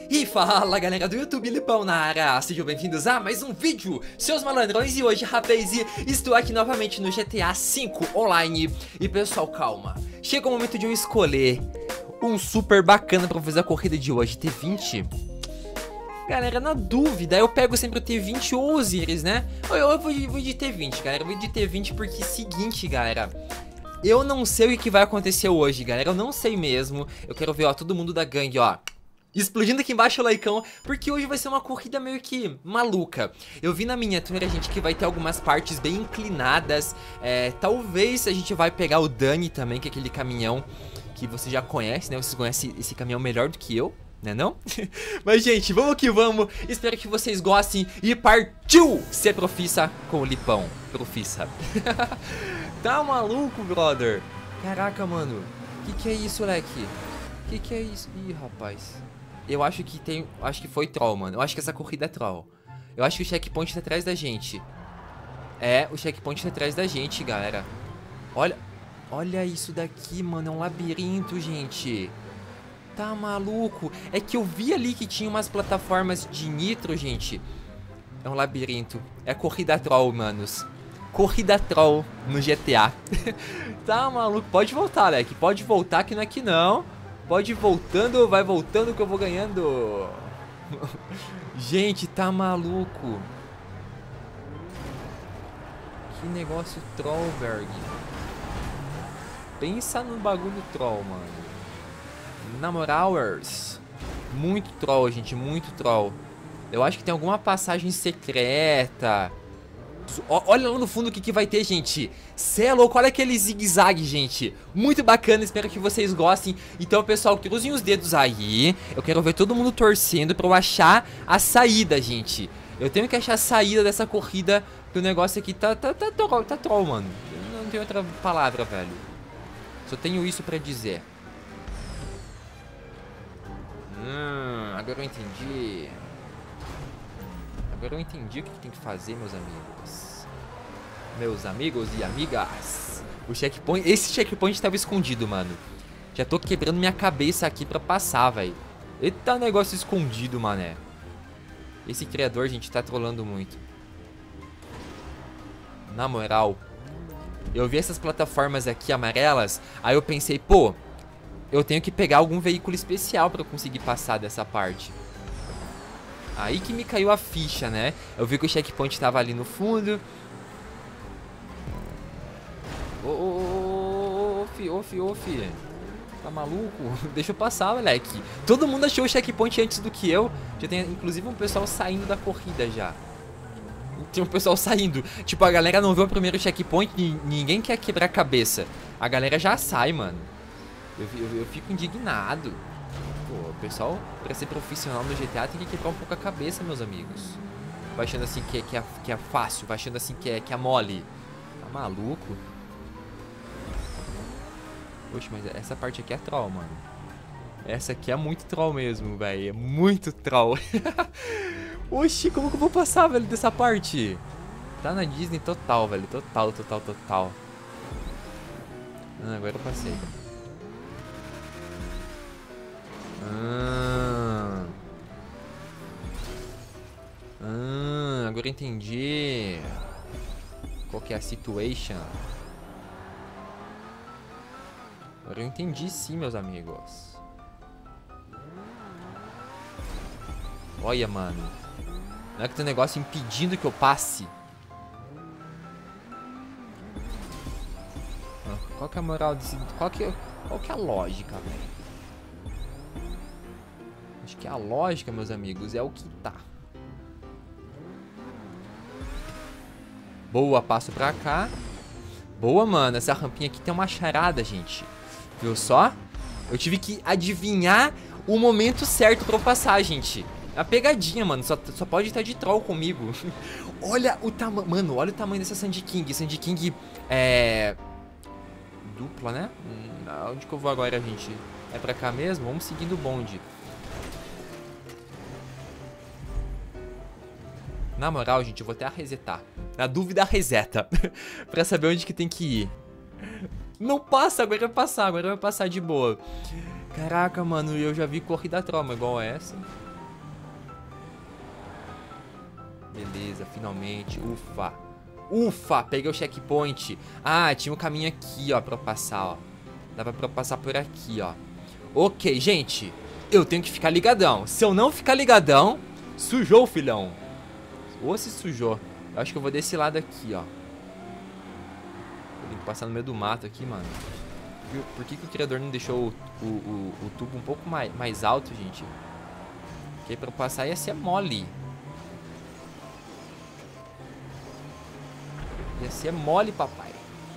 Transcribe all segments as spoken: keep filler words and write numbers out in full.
E fala galera do YouTube, Lipão na área, sejam bem-vindos a mais um vídeo, seus malandrões. E hoje, rapaz, estou aqui novamente no G T A cinco Online. E pessoal, calma, chega o momento de eu escolher um super bacana pra fazer a corrida de hoje, T vinte. Galera, na dúvida, eu pego sempre o T vinte ou os Iris, né? Eu, eu vou, de, vou de T vinte, galera, eu vou de T vinte porque é o seguinte, galera, eu não sei o que, que vai acontecer hoje, galera, eu não sei mesmo. Eu quero ver, ó, todo mundo da gangue, ó, explodindo aqui embaixo o likeão, porque hoje vai ser uma corrida meio que maluca. Eu vi na miniatura, gente, que vai ter algumas partes bem inclinadas. é, Talvez a gente vai pegar o Dani também, que é aquele caminhão que você já conhece, né? Vocês conhecem esse caminhão melhor do que eu, né não? Mas, gente, vamos que vamos. Espero que vocês gostem e partiu ser profissa com o Lipão. Profissa. Tá maluco, brother? Caraca, mano. Que que é isso, leque? Que que é isso? Ih, rapaz. Eu acho que tem... Acho que foi troll, mano. Eu acho que essa corrida é troll. Eu acho que o checkpoint tá atrás da gente. É, o checkpoint tá atrás da gente, galera. Olha... Olha isso daqui, mano. É um labirinto, gente. Tá maluco? É que eu vi ali que tinha umas plataformas de nitro, gente. É um labirinto. É corrida troll, manos. Corrida troll no G T A. Tá maluco? Pode voltar, Leque. Pode voltar que não é que não. Pode ir voltando, vai voltando que eu vou ganhando. Gente, tá maluco. Que negócio troll, Berg. Pensa no bagulho troll, mano. Na moralers. Muito troll, gente, muito troll. Eu acho que tem alguma passagem secreta. Olha lá no fundo o que, que vai ter, gente. Cê é louco, olha aquele zigue-zague, gente. Muito bacana, espero que vocês gostem. Então, pessoal, cruzem os dedos aí. Eu quero ver todo mundo torcendo pra eu achar a saída, gente. Eu tenho que achar a saída dessa corrida, porque o negócio aqui tá, tá, tá, troll, tá troll, mano. Eu não tenho outra palavra, velho. Só tenho isso pra dizer. Hum, agora eu entendi. Agora eu entendi o que tem que fazer, meus amigos. Meus amigos e amigas. O checkpoint... Esse checkpoint estava escondido, mano. Já tô quebrando minha cabeça aqui pra passar, velho. Eita, negócio escondido, mané. Esse criador, gente, tá trolando muito. Na moral, eu vi essas plataformas aqui amarelas. Aí eu pensei, pô, eu tenho que pegar algum veículo especial pra eu conseguir passar dessa parte. Aí que me caiu a ficha, né? Eu vi que o checkpoint tava ali no fundo. Ô, ô, ô, ô, fi, ô, fi, ô, fi. Tá maluco? Deixa eu passar, moleque. Todo mundo achou o checkpoint antes do que eu. Já tem, inclusive, um pessoal saindo da corrida já. Tem um pessoal saindo. Tipo, a galera não viu o primeiro checkpoint e ninguém quer quebrar a cabeça. A galera já sai, mano. Eu, eu, eu fico indignado. Pô, o pessoal, pra ser profissional no G T A, tem que quebrar um pouco a cabeça, meus amigos. Vai achando assim que é, que é, que é fácil, vai achando assim que é, que é mole. Tá maluco? Poxa, mas essa parte aqui é troll, mano. Essa aqui é muito troll mesmo, velho. É muito troll. Oxi, como que eu vou passar, velho, dessa parte? Tá na Disney total, velho. Total, total, total. Ah, agora eu passei. Ah. Ah, agora eu entendi. Qual que é a situation? Agora eu entendi sim, meus amigos. Olha, mano. Não é que tem um negócio impedindo que eu passe. Qual que é a moral desse... Qual que é, qual que é a lógica, velho? Acho que a lógica, meus amigos, é o que tá. Boa, passo pra cá. Boa, mano. Essa rampinha aqui tem uma charada, gente. Viu só? Eu tive que adivinhar o momento certo pra eu passar, gente. A pegadinha, mano. Só, só pode estar de troll comigo. Olha o tamanho... Mano, olha o tamanho dessa Sandy King. Sandy King é... dupla, né? Hum, onde que eu vou agora, gente? É pra cá mesmo? Vamos seguindo o bonde. Na moral, gente, eu vou até resetar. Na dúvida, reseta. Pra saber onde que tem que ir. Não passa, agora vai passar. Agora vai passar de boa. Caraca, mano, eu já vi corrida troma igual essa. Beleza, finalmente. Ufa. Ufa, peguei o checkpoint. Ah, tinha um caminho aqui, ó, pra eu passar, ó. Dava pra eu passar por aqui, ó. Ok, gente. Eu tenho que ficar ligadão. Se eu não ficar ligadão, sujou, filhão. Ou se sujou. Eu acho que eu vou desse lado aqui, ó. Eu tenho que passar no meio do mato aqui, mano. Por que que o criador não deixou o, o, o, o tubo um pouco mais, mais alto, gente? Porque pra eu passar ia ser mole. Ia ser mole, papai.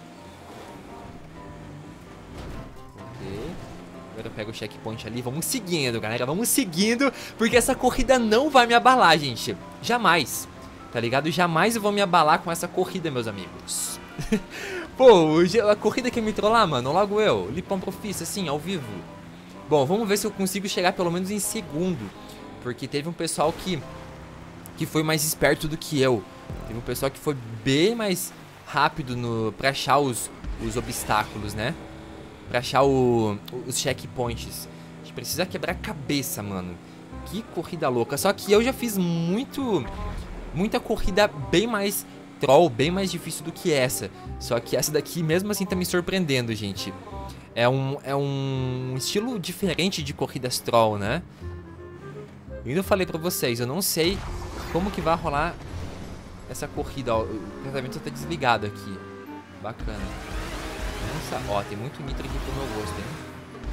Ok. Agora eu pego o checkpoint ali. Vamos seguindo, galera. Vamos seguindo. Porque essa corrida não vai me abalar, gente. Jamais. Tá ligado? Jamais eu vou me abalar com essa corrida, meus amigos. Pô, a corrida que me trollar, mano. Logo eu. Lipão Profício, assim, ao vivo. Bom, vamos ver se eu consigo chegar pelo menos em segundo. Porque teve um pessoal que... Que foi mais esperto do que eu. Teve um pessoal que foi bem mais rápido no, pra achar os, os obstáculos, né? Pra achar o, os checkpoints. A gente precisa quebrar a cabeça, mano. Que corrida louca. Só que eu já fiz muito... Muita corrida bem mais troll, bem mais difícil do que essa. Só que essa daqui, mesmo assim, tá me surpreendendo, gente. É um, é um estilo diferente de corridas troll, né? Eu ainda falei pra vocês, eu não sei como que vai rolar essa corrida. Ó, o tratamento tá desligado aqui. Bacana. Nossa, ó, tem muito nitro aqui pro meu gosto, hein?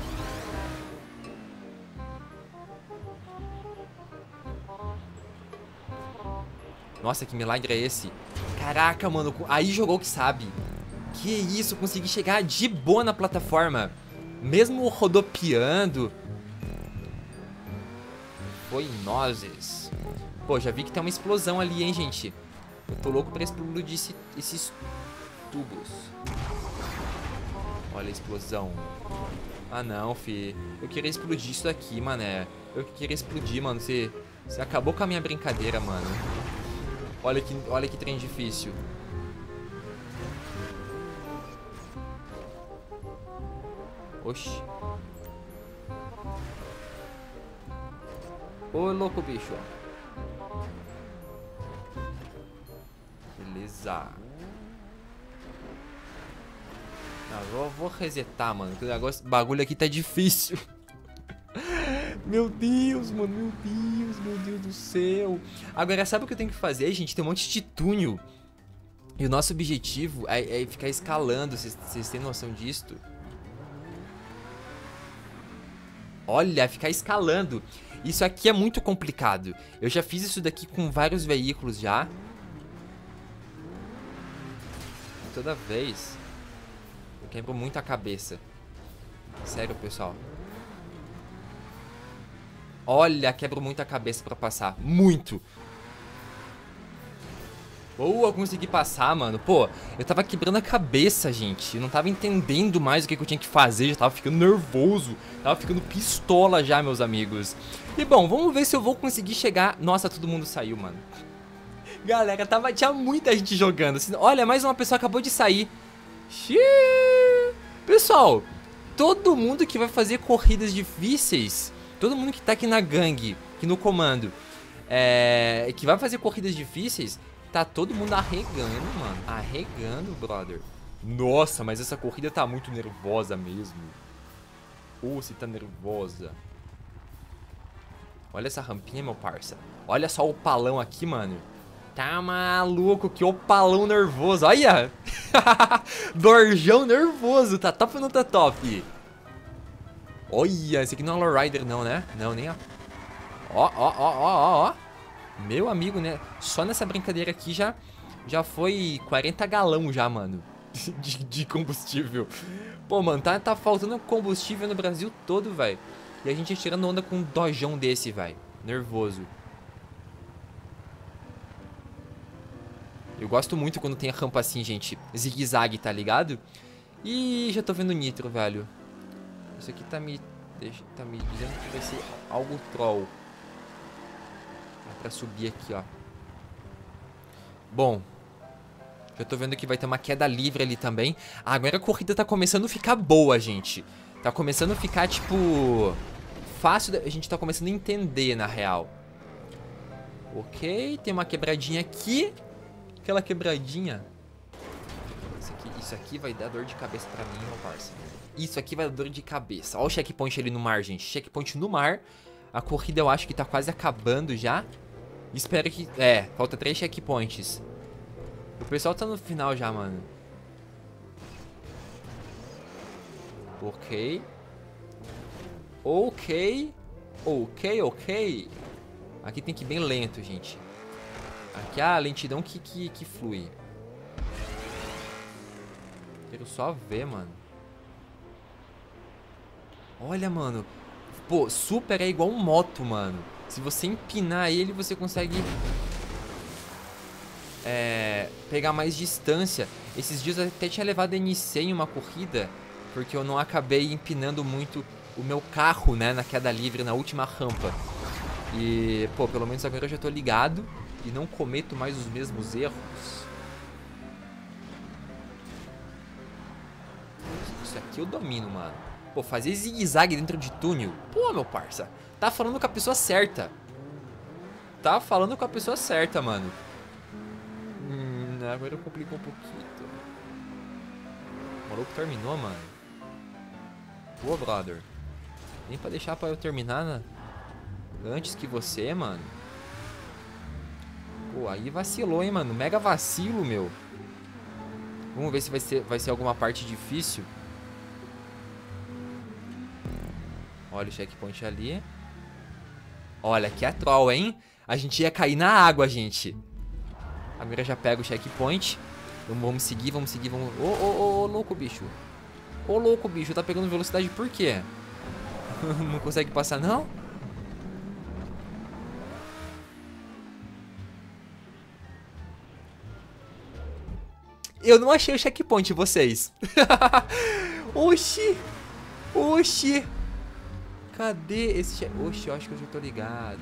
Nossa, que milagre é esse? Caraca, mano, aí jogou que sabe. Que isso, consegui chegar de boa na plataforma. Mesmo rodopiando. Foi nozes. Pô, já vi que tem uma explosão ali, hein, gente. Eu tô louco pra explodir esse, esses tubos. Olha a explosão. Ah, não, fi. Eu queria explodir isso daqui, mané. Eu queria explodir, mano. Você, você acabou com a minha brincadeira, mano. Olha que, olha que trem difícil. Oxi. Ô, louco, bicho. Beleza. Agora eu vou resetar, mano. Que o negócio, bagulho aqui tá difícil. Meu Deus, mano, meu Deus, meu Deus do céu. Agora, sabe o que eu tenho que fazer, gente? Tem um monte de túnel. E o nosso objetivo é, é ficar escalando. Vocês têm noção disto? Olha, ficar escalando. Isso aqui é muito complicado. Eu já fiz isso daqui com vários veículos já. Toda vez eu quebro muito a cabeça. Sério, pessoal. Olha, quebro muito a cabeça pra passar. Muito. Boa, consegui passar, mano. Pô, eu tava quebrando a cabeça, gente. Eu não tava entendendo mais o que, que eu tinha que fazer. Já tava ficando nervoso. Tava ficando pistola já, meus amigos. E bom, vamos ver se eu vou conseguir chegar... Nossa, todo mundo saiu, mano. Galera, tava, tinha muita gente jogando. Olha, mais uma pessoa acabou de sair. Xiii. Pessoal, todo mundo que vai fazer corridas difíceis... Todo mundo que tá aqui na gangue, aqui no comando, é, que vai fazer corridas difíceis, tá todo mundo arregando, mano. Arregando, brother. Nossa, mas essa corrida tá muito nervosa mesmo. Ou se tá nervosa. Olha essa rampinha, meu parça. Olha só o opalão aqui, mano. Tá maluco, que opalão nervoso. Olha! Dorjão nervoso, tá top ou não tá top? Olha, esse aqui não é o Lowrider não, né? Não, nem a... Ó, ó, ó, ó, ó, ó. Meu amigo, né? Só nessa brincadeira aqui já, já foi quarenta galão já, mano. De, de combustível. Pô, mano, tá, tá faltando combustível no Brasil todo, velho. E a gente tirando onda com um dojão desse, velho. Nervoso. Eu gosto muito quando tem a rampa assim, gente. Zigue-zague, tá ligado? Ih, já tô vendo nitro, velho. Isso aqui tá me, deixa, tá me dizendo que vai ser algo troll. É pra subir aqui, ó. Bom, já tô vendo que vai ter uma queda livre ali também. Ah, agora a corrida tá começando a ficar boa, gente. Tá começando a ficar, tipo... Fácil, a gente tá começando a entender, na real. Ok, tem uma quebradinha aqui. Aquela quebradinha. Isso aqui, isso aqui vai dar dor de cabeça pra mim, meu parceiro. Isso aqui vai dar dor de cabeça. Ó o checkpoint ali no mar, gente. Checkpoint no mar. A corrida eu acho que tá quase acabando já. Espero que... É, falta três checkpoints. O pessoal tá no final já, mano. Ok. Ok. Ok, ok. Aqui tem que ir bem lento, gente. Aqui é a lentidão que, que, que flui. Quero só ver, mano. Olha, mano. Pô, super é igual um moto, mano. Se você empinar ele, você consegue... É... pegar mais distância. Esses dias eu até tinha levado a N C em uma corrida, porque eu não acabei empinando muito o meu carro, né, na queda livre, na última rampa. E, pô, pelo menos agora eu já tô ligado e não cometo mais os mesmos erros. Isso aqui eu domino, mano. Pô, fazer zigue-zague dentro de túnel. Pô, meu parça, tá falando com a pessoa certa. Tá falando com a pessoa certa, mano. Hum, agora complicou um pouquinho. O maluco terminou, mano. Pô, brother. Nem pra deixar pra eu terminar, né? Antes que você, mano. Pô, aí vacilou, hein, mano. Mega vacilo, meu. Vamos ver se vai ser, vai ser alguma parte difícil. Olha o checkpoint ali. Olha, aqui é troll, hein? A gente ia cair na água, gente. Agora já pega o checkpoint. Vamos, vamos seguir, vamos seguir, vamos... Ô, ô, ô, ô, louco, bicho. Ô, louco, bicho. Tá pegando velocidade por quê? Não consegue passar, não? Eu não achei o checkpoint, vocês. Oxi. Oxi. Cadê esse checkpoint? Oxi, eu acho que eu já tô ligado.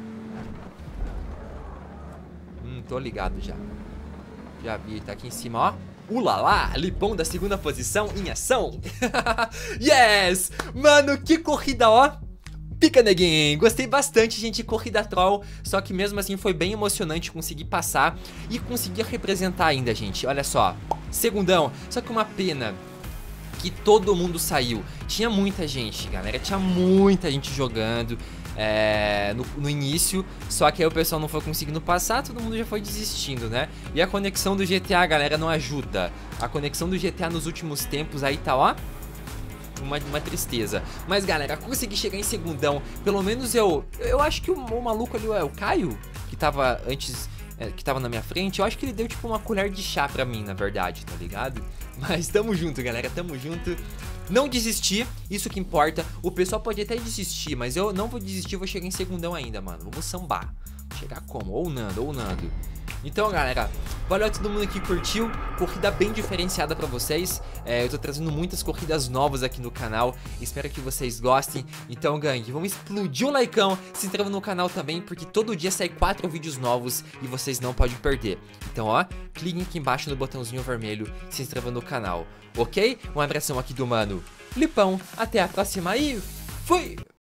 Hum, tô ligado já. Já vi, tá aqui em cima, ó. Ulalá, Lipão da segunda posição em ação. Yes! Mano, que corrida, ó. Pica, neguinho. Gostei bastante, gente, de corrida troll. Só que mesmo assim foi bem emocionante conseguir passar e conseguir representar ainda, gente. Olha só, segundão. Só que uma pena que todo mundo saiu. Tinha muita gente, galera. Tinha muita gente jogando é, no, no início. Só que aí o pessoal não foi conseguindo passar. Todo mundo já foi desistindo, né? E a conexão do G T A, galera, não ajuda. A conexão do G T A nos últimos tempos aí tá, ó, Uma, uma tristeza. Mas, galera, consegui chegar em segundão. Pelo menos eu... Eu acho que o, o maluco ali, é o Caio, que tava antes... É, que tava na minha frente. Eu acho que ele deu, tipo, uma colher de chá pra mim, na verdade, tá ligado? Mas tamo junto, galera. Tamo junto. Não desistir, isso que importa. O pessoal pode até desistir, mas eu não vou desistir. Vou chegar em segundão ainda, mano. Vamos sambar. Chegar como? Ou Nando, ou Nando. Então, galera, valeu a todo mundo que curtiu. Corrida bem diferenciada pra vocês. é, Eu tô trazendo muitas corridas novas aqui no canal. Espero que vocês gostem. Então, gangue, vamos explodir o likeão. Se inscreva no canal também, porque todo dia sai quatro vídeos novos e vocês não podem perder. Então, ó, cliquem aqui embaixo no botãozinho vermelho, se inscreva no canal, ok? Um abração aqui do mano Lipão. Até a próxima e fui!